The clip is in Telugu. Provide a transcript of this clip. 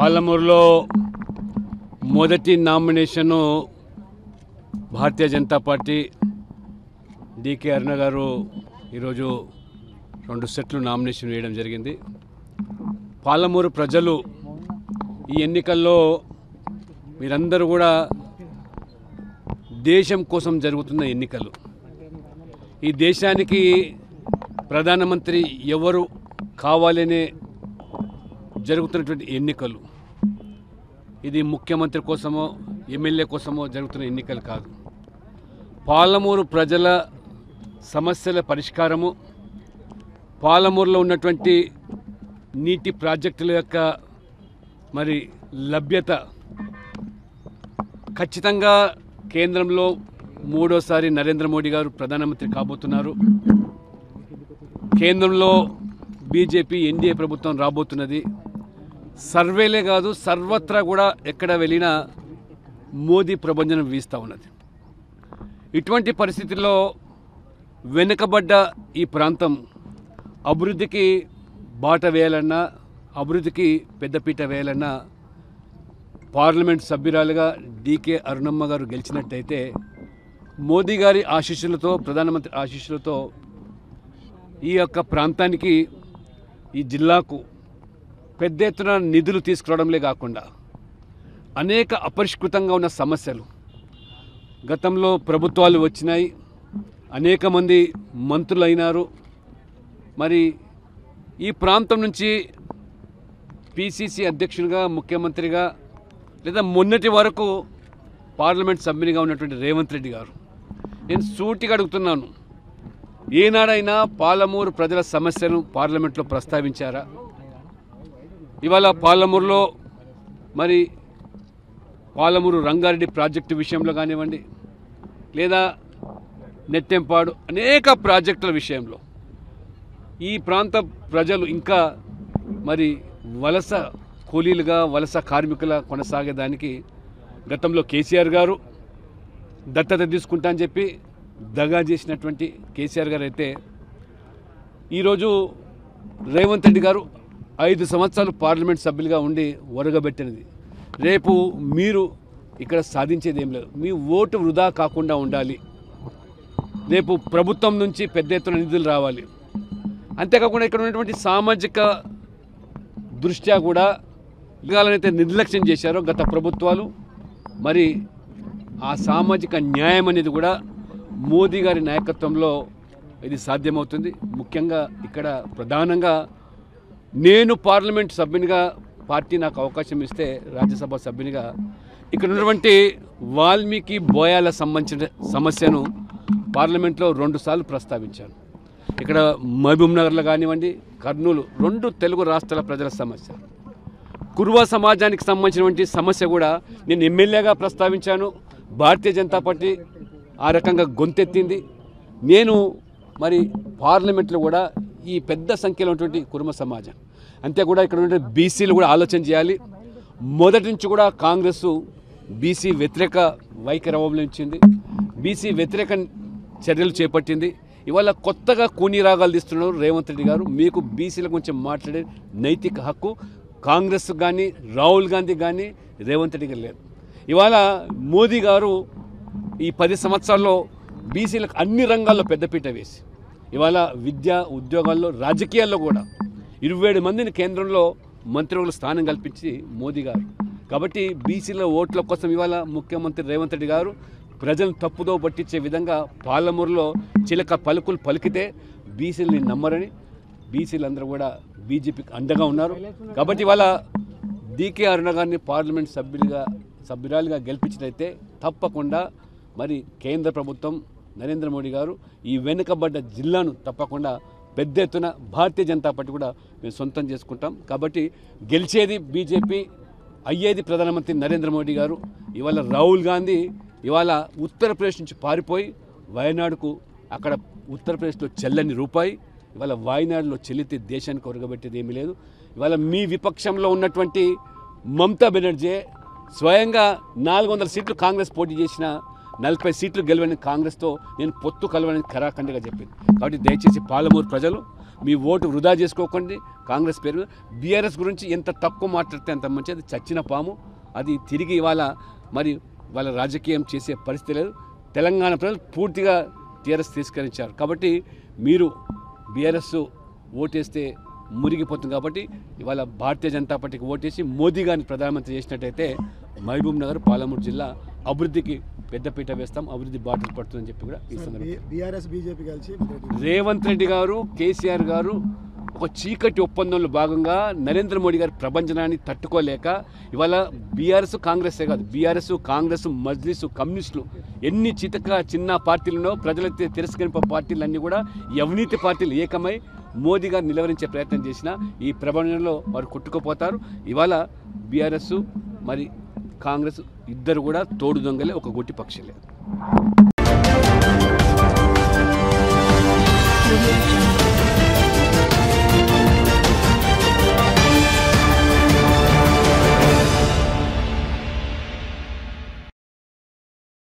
పాలమూరులో మొదటి nomination Bharatiya Janata Party DK Aruna గారు ఈరోజు 2 సెట్లు నామినేషన్ వేయడం జరిగింది. పాలమూరు ప్రజలు ఈ ఎన్నికల్లో మీరందరూ కూడా దేశం కోసం జరుగుతున్న ఎన్నికలు, ఈ దేశానికి ప్రధానమంత్రి ఎవరు కావాలనే జరుగుతున్నటువంటి ఎన్నికలు. ఇది ముఖ్యమంత్రి కోసమో ఎమ్మెల్యే కోసమో జరుగుతున్న ఎన్నికలు కాదు. పాలమూరు ప్రజల సమస్యల పరిష్కారము, పాలమూరులో ఉన్నటువంటి నీటి ప్రాజెక్టుల యొక్క మరి లభ్యత, ఖచ్చితంగా కేంద్రంలో 3వసారి నరేంద్ర మోడీ గారు ప్రధానమంత్రి కాబోతున్నారు. కేంద్రంలో బీజేపీ ఎన్డీఏ ప్రభుత్వం రాబోతున్నది. సర్వేలే కాదు, సర్వత్రా కూడా ఎక్కడ వెళ్ళినా మోదీ ప్రభంజనం వీస్తూ ఉన్నది. ఇటువంటి పరిస్థితుల్లో వెనుకబడ్డ ఈ ప్రాంతం అభివృద్ధికి బాట వేయాలన్నా, అభివృద్ధికి పెద్దపీట వేయాలన్నా పార్లమెంట్ సభ్యురాలుగా డికే అరుణమ్మ గారు గెలిచినట్టయితే మోదీ గారి ఆశీస్సులతో, ప్రధానమంత్రి ఆశీస్సులతో ఈ యొక్క ప్రాంతానికి, ఈ జిల్లాకు పెద్ద ఎత్తున నిధులు తీసుకురావడంలే కాకుండా అనేక అపరిష్కృతంగా ఉన్న సమస్యలు, గతంలో ప్రభుత్వాలు వచ్చినాయి, అనేక మంది మంత్రులు అయినారు. మరి ఈ ప్రాంతం నుంచి పిసిసి అధ్యక్షునిగా, ముఖ్యమంత్రిగా, లేదా మొన్నటి వరకు పార్లమెంట్ సభ్యునిగా ఉన్నటువంటి రేవంత్ రెడ్డి గారు, నేను సూటిగా అడుగుతున్నాను, ఏనాడైనా పాలమూరు ప్రజల సమస్యను పార్లమెంట్లో ప్రస్తావించారా? ఇవాళ పాలమూరులో మరి పాలమూరు రంగారెడ్డి ప్రాజెక్టు విషయంలో కానివ్వండి, లేదా నెట్టెంపాడు అనేక ప్రాజెక్టుల విషయంలో ఈ ప్రాంత ప్రజలు ఇంకా మరి వలస కూలీలుగా, వలస కార్మికుల కొనసాగేదానికి గతంలో కేసీఆర్ గారు దత్తత తీసుకుంటా అని చెప్పి దగా చేసినటువంటి కేసీఆర్ గారు అయితే ఈరోజు రేవంత్ రెడ్డి గారు 5 సంవత్సరాలు పార్లమెంట్ సభ్యులుగా ఉండి ఒరగబెట్టినది. రేపు మీరు ఇక్కడ సాధించేది ఏం లేదు. మీ ఓటు వృధా కాకుండా ఉండాలి. రేపు ప్రభుత్వం నుంచి పెద్ద ఎత్తున నిధులు రావాలి. అంతేకాకుండా ఇక్కడ ఉన్నటువంటి సామాజిక దృష్ట్యా కూడా ఇవాళనైతే నిర్లక్ష్యం చేశారో గత ప్రభుత్వాలు, మరి ఆ సామాజిక న్యాయం అనేది కూడా మోదీ గారి నాయకత్వంలో ఇది సాధ్యమవుతుంది. ముఖ్యంగా ఇక్కడ ప్రధానంగా నేను పార్లమెంట్ సభ్యునిగా, పార్టీ నాకు అవకాశం ఇస్తే రాజ్యసభ సభ్యునిగా ఇక్కడ ఉన్నటువంటి వాల్మీకి బోయాల సంబంధించిన సమస్యను పార్లమెంట్లో 2 సార్లు ప్రస్తావించాను. ఇక్కడ మహబూబ్ నగర్లో కానివ్వండి, కర్నూలు, 2 తెలుగు రాష్ట్రాల ప్రజల సమస్య, కురువ సమాజానికి సంబంధించినటువంటి సమస్య కూడా నేను ఎమ్మెల్యేగా ప్రస్తావించాను. భారతీయ జనతా పార్టీ ఆ రకంగా గొంతెత్తింది. నేను మరి పార్లమెంట్లో కూడా ఈ పెద్ద సంఖ్యలో ఉన్నటువంటి కురుమ సమాజం, అంతే కూడా ఇక్కడ ఉన్నటువంటి బీసీలు కూడా ఆలోచన చేయాలి. మొదటి నుంచి కూడా కాంగ్రెస్ బీసీ వ్యతిరేక వైఖరి అవలంబించింది, బీసీ వ్యతిరేక చర్యలు చేపట్టింది. ఇవాళ కొత్తగా కూనీ రాగాలు తీస్తున్నారు రేవంత్ రెడ్డి గారు. మీకు బీసీల గురించి మాట్లాడే నైతిక హక్కు కాంగ్రెస్ కానీ, రాహుల్ గాంధీ కానీ, రేవంత్ రెడ్డి గారు లేదు. ఇవాళ మోదీ గారు ఈ 10 సంవత్సరాల్లో బీసీలకు అన్ని రంగాల్లో పెద్దపీట వేసి ఇవాళ విద్య, ఉద్యోగాల్లో, రాజకీయాల్లో కూడా 27 మందిని కేంద్రంలో మంత్రివర్గ స్థానం కల్పించి మోదీ గారు. కాబట్టి బీసీల ఓట్ల కోసం ఇవాళ ముఖ్యమంత్రి రేవంత్ రెడ్డి గారు ప్రజలను తప్పుదో పట్టించే విధంగా పాలమూరులో చిలక పలుకులు పలికితే బీసీలని నమ్మరని బీసీలందరూ కూడా బీజేపీకి అండగా ఉన్నారు. కాబట్టి ఇవాళ డికే అరుణ గారిని పార్లమెంట్ సభ్యురాలుగా గెలిపించినైతే తప్పకుండా మరి కేంద్ర ప్రభుత్వం, నరేంద్ర మోడీ గారు ఈ వెనుకబడ్డ జిల్లాను తప్పకుండా పెద్ద ఎత్తున భారతీయ జనతా పార్టీ కూడా మేము సొంతం చేసుకుంటాం. కాబట్టి గెలిచేది బీజేపీ, అయ్యేది ప్రధానమంత్రి నరేంద్ర మోడీ గారు. ఇవాళ రాహుల్ గాంధీ ఇవాళ ఉత్తరప్రదేశ్ నుంచి పారిపోయి వయనాడుకు, అక్కడ ఉత్తరప్రదేశ్లో చెల్లని రూపాయి ఇవాళ వాయనాడులో చెల్లితే దేశానికి ఒరగబెట్టేది ఏమీ లేదు. ఇవాళ మీ విపక్షంలో ఉన్నటువంటి మమతా బెనర్జీ స్వయంగా 400 సీట్లు కాంగ్రెస్ పోటీ చేసిన 40 సీట్లు గెలవని కాంగ్రెస్తో నేను పొత్తు కలవని ఖరాఖండిగా చెప్పింది. కాబట్టి దయచేసి పాలమూరు ప్రజలు మీ ఓటు వృధా చేసుకోకండి. కాంగ్రెస్ పేరు బీఆర్ఎస్ గురించి ఎంత తక్కువ మాట్లాడితే అంత మంచి. అది చచ్చిన పాము. అది తిరిగి ఇవాళ మరి వాళ్ళ రాజకీయం చేసే పరిస్థితి లేదు. తెలంగాణ ప్రజలు పూర్తిగా టీఆర్ఎస్ తిరస్కరించారు. కాబట్టి మీరు బీఆర్ఎస్ ఓటేస్తే మురిగిపోతుంది. కాబట్టి ఇవాళ భారతీయ జనతా పార్టీకి ఓటేసి మోదీ గారిని ప్రధానమంత్రి చేసినట్టయితే మహబూబ్ నగర్, పాలమూరు జిల్లా అభివృద్ధికి పెద్దపీట వేస్తాం, అభివృద్ధి బాటలు పడుతుందని చెప్పి కూడా ఈ సందర్భంగా రేవంత్ రెడ్డి గారు, కేసీఆర్ గారు ఒక చీకటి ఒప్పందంలో భాగంగా నరేంద్ర మోడీ గారి ప్రభంజనాన్ని తట్టుకోలేక ఇవాళ బీఆర్ఎస్ కాంగ్రెసే కాదు, బీఆర్ఎస్ కాంగ్రెస్ మజ్లిస్ కమ్యూనిస్టులు ఎన్ని చిన్న పార్టీలున్నో ప్రజలైతే తిరస్కరింప పార్టీలన్నీ కూడా అవినీతి పార్టీలు ఏకమై మోదీ గారు నిలవరించే ప్రయత్నం చేసినా ఈ ప్రభంజనంలో వారు కొట్టుకుపోతారు. ఇవాళ బీఆర్ఎస్ మరి కాంగ్రెస్ ఇద్దరు కూడా తోడు దొంగలే, ఒక గొట్టి పక్షులే.